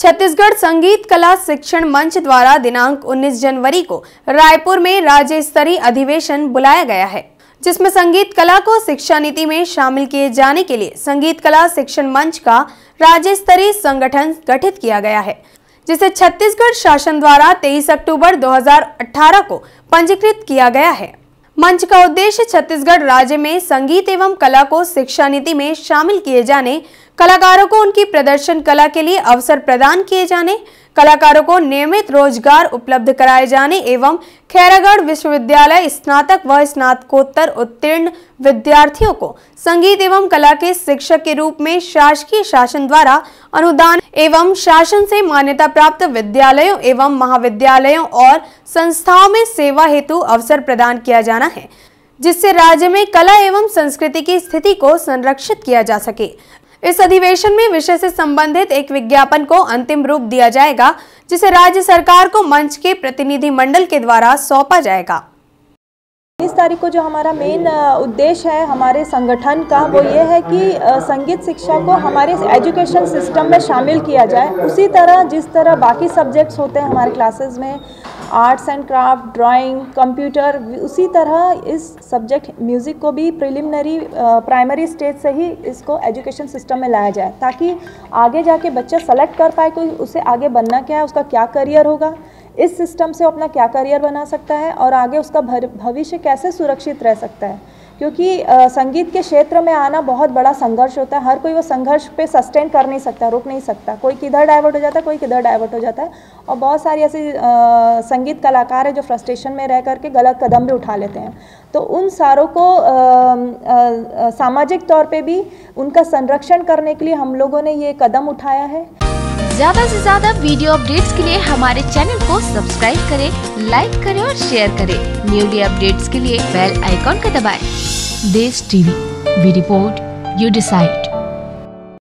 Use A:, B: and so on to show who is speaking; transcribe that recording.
A: छत्तीसगढ़ संगीत कला शिक्षण मंच द्वारा दिनांक 19 जनवरी को रायपुर में राज्य स्तरीय अधिवेशन बुलाया गया है, जिसमें संगीत कला को शिक्षा नीति में शामिल किए जाने के लिए संगीत कला शिक्षण मंच का राज्य स्तरीय संगठन गठित किया गया है, जिसे छत्तीसगढ़ शासन द्वारा 23 अक्टूबर 2018 को पंजीकृत किया गया है। मंच का उद्देश्य छत्तीसगढ़ राज्य में संगीत एवं कला को शिक्षा नीति में शामिल किए जाने, कलाकारों को उनकी प्रदर्शन कला के लिए अवसर प्रदान किए जाने, कलाकारों को नियमित रोजगार उपलब्ध कराए जाने एवं खैरागढ़ विश्वविद्यालय स्नातक व स्नातकोत्तर उत्तीर्ण विद्यार्थियों को संगीत एवं कला के शिक्षक के रूप में शासकीय शासन द्वारा अनुदान एवं शासन से मान्यता प्राप्त विद्यालयों एवं महाविद्यालयों और संस्थाओं में सेवा हेतु अवसर प्रदान किया जाना है, जिससे राज्य में कला एवं संस्कृति की स्थिति को संरक्षित किया जा सके। इस अधिवेशन में विषय से संबंधित एक विज्ञापन को अंतिम रूप दिया जाएगा, जिसे राज्य सरकार को मंच के प्रतिनिधि मंडल के द्वारा सौंपा जाएगा।
B: 19 तारीख को जो हमारा मेन उद्देश्य है हमारे संगठन का, वो ये है कि संगीत शिक्षा को हमारे एजुकेशन सिस्टम में शामिल किया जाए। उसी तरह जिस तरह बाकी सब्जेक्ट्स होते हैं हमारे क्लासेस में, arts and craft, drawing, computer, उसी तरह इस सब्जेक्ट म्यूज़िक को भी प्रिलिमिनरी प्राइमरी स्टेज से ही इसको एजुकेशन सिस्टम में लाया जाए, ताकि आगे जाके बच्चा सेलेक्ट कर पाए कोई उसे आगे बनना क्या है, उसका क्या करियर होगा, इस सिस्टम से अपना क्या करियर बना सकता है और आगे उसका भविष्य कैसे सुरक्षित रह सकता है। क्योंकि संगीत के क्षेत्र में आना बहुत बड़ा संघर्ष होता है। हर कोई वो संघर्ष पे सस्टेन कर नहीं सकता, रुक नहीं सकता। कोई किधर डाइवर्ट हो जाता है, कोई किधर डाइवर्ट हो जाता है, और बहुत सारी ऐसी संगीत कलाकार है जो फ्रस्ट्रेशन में रह करके गलत कदम भी उठा लेते हैं। तो उन सारों को सामाजिक तौर पे भी उनका संरक्षण करने के लिए हम लोगों ने ये कदम उठाया है।
C: ज्यादा से ज्यादा वीडियो अपडेट्स के लिए हमारे चैनल को सब्सक्राइब करें, लाइक करें और शेयर करें। न्यूली अपडेट्स के लिए बेल आइकॉन को दबाएं। देश TV, we report, you decide.